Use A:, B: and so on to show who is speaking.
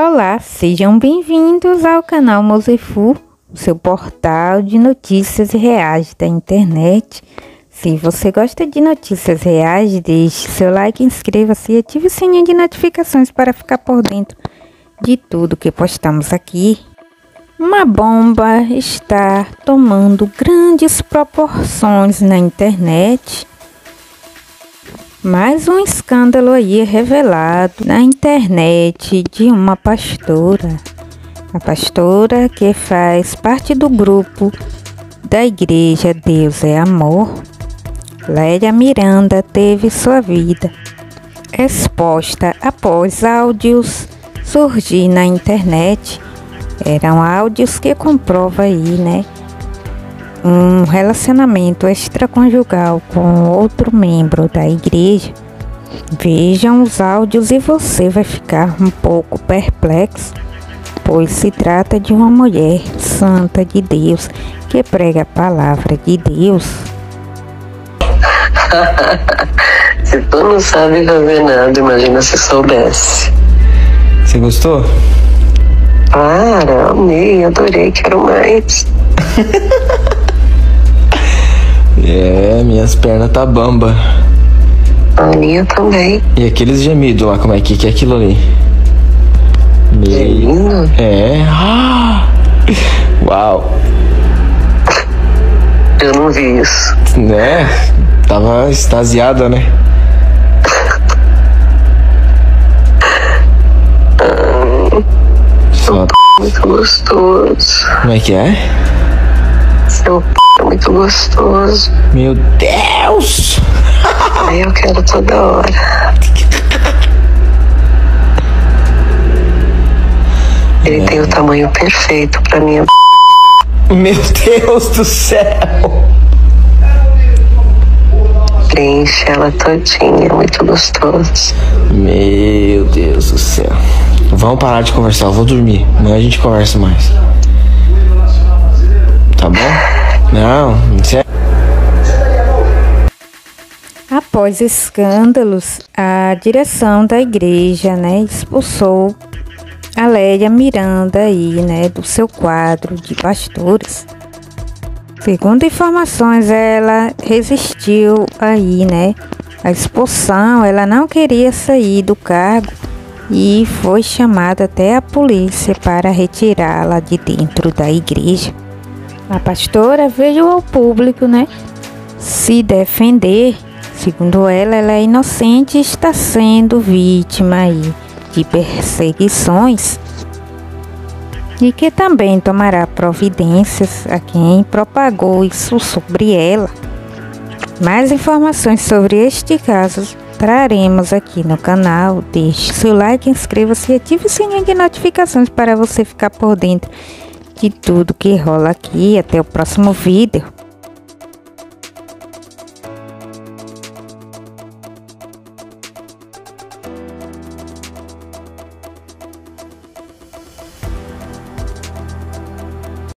A: Olá, sejam bem-vindos ao canal Mozefu, o seu portal de notícias reais da internet. Se você gosta de notícias reais, deixe seu like, inscreva-se e ative o sininho de notificações para ficar por dentro de tudo que postamos aqui. Uma bomba está tomando grandes proporções na internet. Mais um escândalo aí revelado na internet de uma pastora. A pastora que faz parte do grupo da igreja Deus é Amor, Lélia Miranda, teve sua vida exposta após áudios surgir na internet. Eram áudios que comprovam aí, um relacionamento extraconjugal com outro membro da igreja. Vejam os áudios e você vai ficar um pouco perplexo, pois se trata de uma mulher santa de Deus que prega a palavra de Deus.
B: Se tu não sabe fazer nada, imagina se soubesse.
C: Você gostou?
B: Claro, amei, adorei, quero mais.
C: Minhas pernas tá bamba.
B: A minha também.
C: E aqueles gemidos lá, como é que é aquilo ali?
B: Gemindo?
C: Uau.
B: Eu não vi isso.
C: Tava extasiada,
B: Seu muito gostoso.
C: Como é que é?
B: Seu é muito gostoso.
C: Meu Deus!
B: Aí eu quero toda hora. Ele tem o tamanho perfeito pra minha.
C: Meu Deus do céu!
B: Preenche ela todinha, muito gostoso.
C: Meu Deus do céu. Vamos parar de conversar, eu vou dormir. Amanhã a gente conversa mais. Tá bom? Não, sério.
A: Após escândalos, a direção da igreja, expulsou a Lélia Miranda aí, do seu quadro de pastores. Segundo informações, ela resistiu aí, à expulsão. Ela não queria sair do cargo e foi chamada até a polícia para retirá-la de dentro da igreja. A pastora veio ao público, se defender. Segundo ela é inocente e está sendo vítima aí de perseguições e que também tomará providências a quem propagou isso sobre ela. Mais informações sobre este caso traremos aqui no canal. Deixe seu like, inscreva-se e ative o sininho de notificações para você ficar por dentro de tudo que rola aqui. Até o próximo vídeo.